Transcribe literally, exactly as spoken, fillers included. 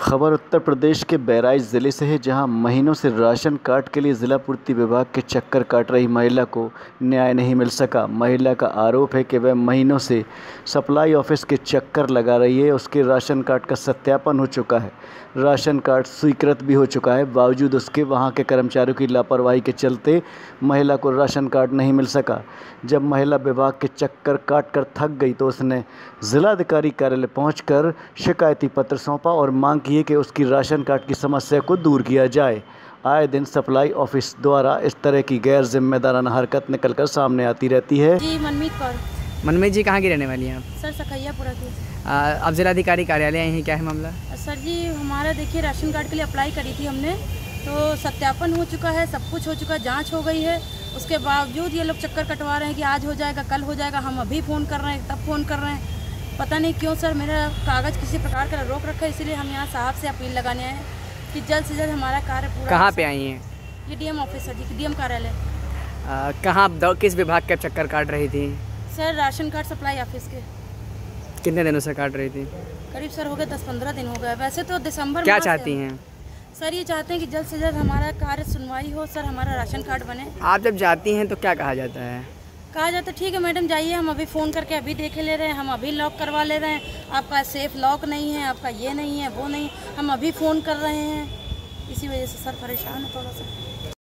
खबर उत्तर प्रदेश के बहराइच ज़िले से है, जहां महीनों से राशन कार्ड के लिए जिला पूर्ति विभाग के चक्कर काट रही महिला को न्याय नहीं मिल सका। महिला का आरोप है कि वह महीनों से सप्लाई ऑफिस के चक्कर लगा रही है। उसके राशन कार्ड का सत्यापन हो चुका है, राशन कार्ड स्वीकृत भी हो चुका है, बावजूद उसके वहां के कर्मचारियों की लापरवाही के चलते महिला को राशन कार्ड नहीं मिल सका। जब महिला विभाग के चक्कर काट कर थक गई तो उसने जिलाधिकारी कार्यालय पहुंचकर शिकायती पत्र सौंपा और मांग की है कि उसकी राशन कार्ड की समस्या को दूर किया जाए। आए दिन सप्लाई ऑफिस द्वारा इस तरह की गैर जिम्मेदाराना हरकत निकलकर सामने आती रहती है। जी मनमीत कौर। मनमीत जी कहाँ की रहने वाली हैं आप? सर सखैयापुरा की। अब जिलाधिकारी कार्यालय यहीं, क्या है मामला? सर जी हमारा देखिए राशन कार्ड के लिए अप्लाई करी थी हमने, तो सत्यापन हो चुका है, सब कुछ हो चुका है, जांच हो गई है। उसके बावजूद ये लोग चक्कर कटवा रहे हैं कि आज हो जाएगा, कल हो जाएगा। हम अभी फ़ोन कर रहे हैं, तब फ़ोन कर रहे हैं, पता नहीं क्यों सर मेरा कागज़ किसी प्रकार का रोक रखा है। इसलिए हम यहाँ साहब से अपील लगाने आए हैं कि जल्द से जल्द हमारा कार्य पूरा। कहाँ पे आई हैं? ये डीएम ऑफिस है जी, डीएम कार्यालय। कहाँ, किस विभाग का चक्कर काट रही थी? Sir ration card supply office के। कितने दिनों से काट रही थी? करीब सर हो गए दस पंद्रह दिन हो गए। वैसे तो दिसंबर। क्या चाहती हैं सर? ये चाहते हैं कि जल्द से जल्द हमारा कार्य सुनवाई हो, सर हमारा राशन कार्ड बने। आप जब जाती हैं तो क्या कहा जाता है? कहा जाता है ठीक है मैडम जाइए, हम अभी फ़ोन करके अभी देखे ले रहे हैं, हम अभी लॉक करवा ले रहे हैं, आपका सेफ लॉक नहीं है, आपका ये नहीं है, वो नहीं, हम अभी फ़ोन कर रहे हैं। इसी वजह से सर परेशान है थोड़ा सा।